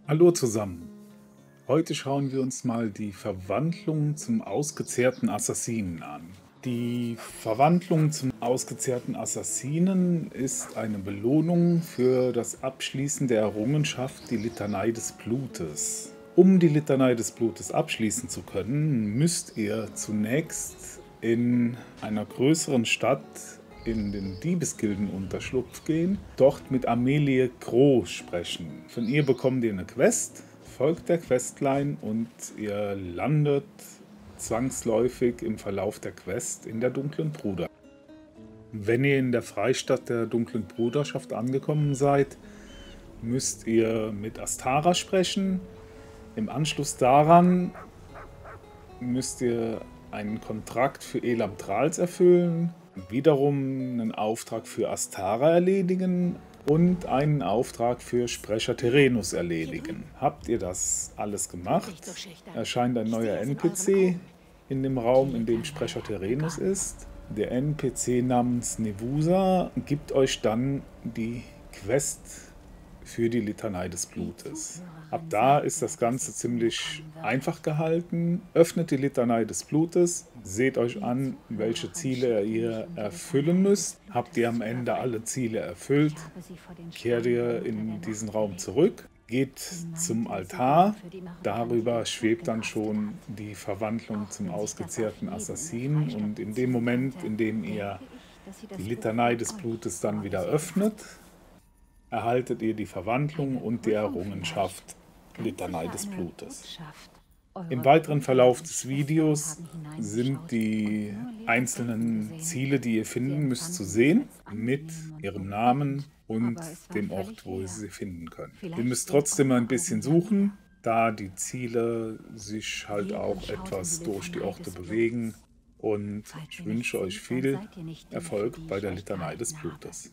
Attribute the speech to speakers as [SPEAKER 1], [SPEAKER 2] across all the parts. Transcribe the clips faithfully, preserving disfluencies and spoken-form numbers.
[SPEAKER 1] Hallo zusammen. Heute schauen wir uns mal die Verwandlung zum ausgezehrten Assassinen an. Die Verwandlung zum ausgezehrten Assassinen ist eine Belohnung für das Abschließen der Errungenschaft, die Litanei des Blutes. Um die Litanei des Blutes abschließen zu können, müsst ihr zunächst in einer größeren Stadt in den Diebesgildenunterschlupf gehen, dort mit Amelie Gros sprechen. Von ihr bekommt ihr eine Quest, folgt der Questline und ihr landet zwangsläufig im Verlauf der Quest in der Dunklen Bruder. Wenn ihr in der Freistadt der Dunklen Bruderschaft angekommen seid, müsst ihr mit Astara sprechen. Im Anschluss daran müsst ihr einen Kontrakt für Elam Trals erfüllen, wiederum einen Auftrag für Astara erledigen und einen Auftrag für Sprecher Terenus erledigen. Habt ihr das alles gemacht, erscheint ein neuer N P C in dem Raum, in dem Sprecher Terenus ist. Der N P C namens Nevusa gibt euch dann die Quest für die Litanei des Blutes. Ab da ist das Ganze ziemlich einfach gehalten. Öffnet die Litanei des Blutes, seht euch an, welche Ziele ihr erfüllen müsst. Habt ihr am Ende alle Ziele erfüllt, kehrt ihr in diesen Raum zurück, geht zum Altar. Darüber schwebt dann schon die Verwandlung zum ausgezehrten Assassinen. Und in dem Moment, in dem ihr die Litanei des Blutes dann wieder öffnet, erhaltet ihr die Verwandlung und die Errungenschaft Litanei des Blutes. Im weiteren Verlauf des Videos sind die einzelnen Ziele, die ihr finden müsst, zu sehen, mit ihrem Namen und dem Ort, wo ihr sie finden könnt. Ihr müsst trotzdem ein bisschen suchen, da die Ziele sich halt auch etwas durch die Orte bewegen. Und ich wünsche euch viel Erfolg bei der Litanei des Blutes.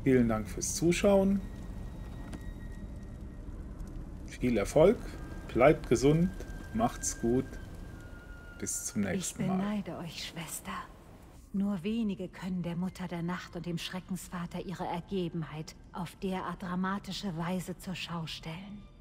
[SPEAKER 1] Vielen Dank fürs Zuschauen. Viel Erfolg, bleibt gesund, macht's gut. Bis zum nächsten Mal.
[SPEAKER 2] Ich beneide euch, Schwester. Nur wenige können der Mutter der Nacht und dem Schreckensvater ihre Ergebenheit auf derart dramatische Weise zur Schau stellen.